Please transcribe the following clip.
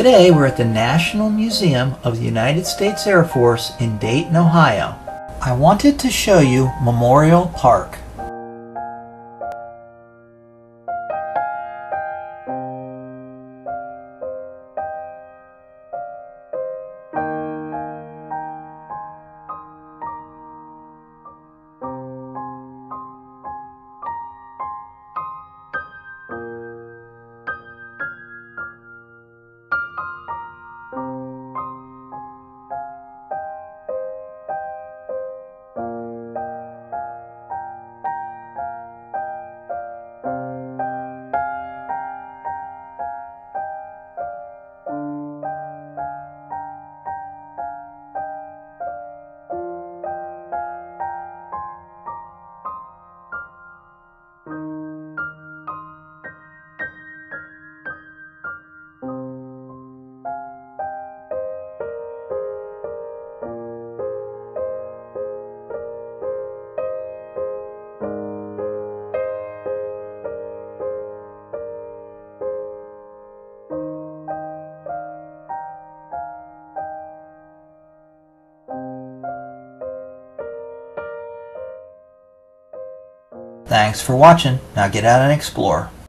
Today we're at the National Museum of the United States Air Force in Dayton, Ohio. I wanted to show you Memorial Park. Thanks for watching. Now get out and explore.